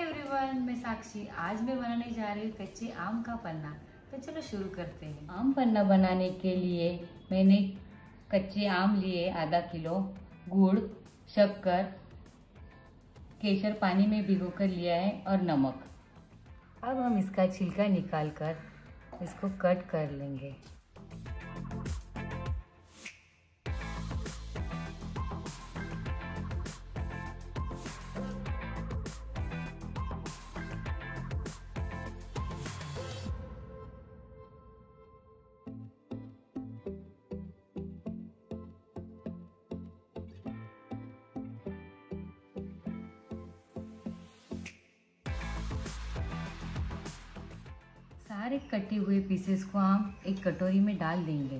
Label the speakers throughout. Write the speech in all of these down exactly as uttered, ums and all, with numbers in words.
Speaker 1: Everyone, मैं साक्षी। आज मैं बनाने जा रही हूँ कच्चे आम का पन्ना। तो चलो शुरू करते हैं।
Speaker 2: आम पन्ना बनाने के लिए मैंने कच्चे आम लिए आधा किलो, गुड़, शक्कर, केसर पानी में भिगो कर लिया है और नमक।
Speaker 1: अब हम इसका छिलका निकाल कर इसको कट कर लेंगे। सारे कटे हुए पीसेस को हम एक कटोरी में डाल देंगे।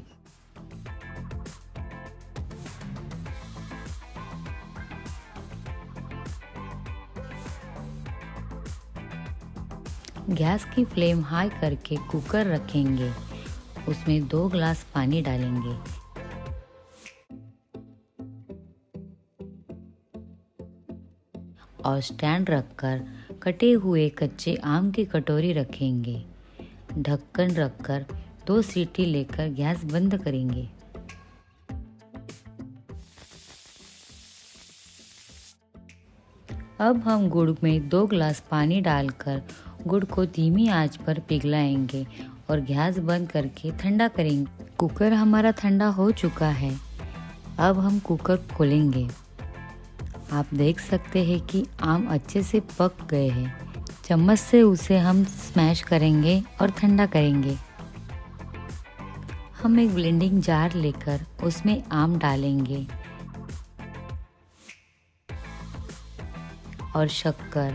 Speaker 1: गैस की फ्लेम हाई करके कुकर रखेंगे। उसमें दो ग्लास पानी डालेंगे। और स्टैंड रखकर कटे हुए कच्चे आम की कटोरी रखेंगे। ढक्कन रखकर दो सीटी लेकर गैस बंद करेंगे। अब हम गुड़ में दो ग्लास पानी डालकर गुड़ को धीमी आंच पर पिघलाएंगे और गैस बंद करके ठंडा करेंगे। कुकर हमारा ठंडा हो चुका है। अब हम कुकर खोलेंगे। आप देख सकते हैं कि आम अच्छे से पक गए हैं। चम्मच से उसे हम स्मैश करेंगे और ठंडा करेंगे। हम एक ब्लेंडिंग जार लेकर उसमें आम डालेंगे और शक्कर,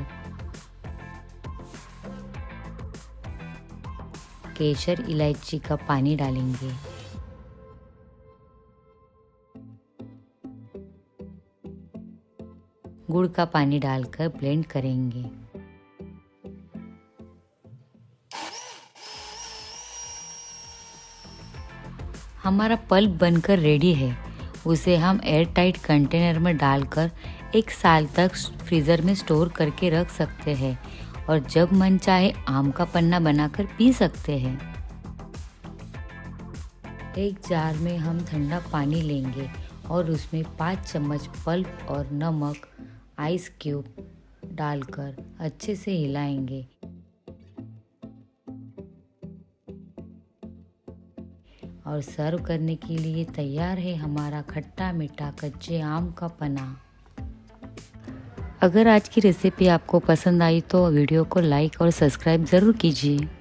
Speaker 1: केसर, इलायची का पानी डालेंगे। गुड़ का पानी डालकर ब्लेंड करेंगे। हमारा पल्प बनकर रेडी है। उसे हम एयर टाइट कंटेनर में डालकर एक साल तक फ्रीज़र में स्टोर करके रख सकते हैं और जब मन चाहे आम का पन्ना बनाकर पी सकते हैं। एक जार में हम ठंडा पानी लेंगे और उसमें पाँच चम्मच पल्प और नमक, आइस क्यूब डालकर अच्छे से हिलाएंगे। और सर्व करने के लिए तैयार है हमारा खट्टा मीठा कच्चे आम का पन्ना। अगर आज की रेसिपी आपको पसंद आई तो वीडियो को लाइक और सब्सक्राइब ज़रूर कीजिए।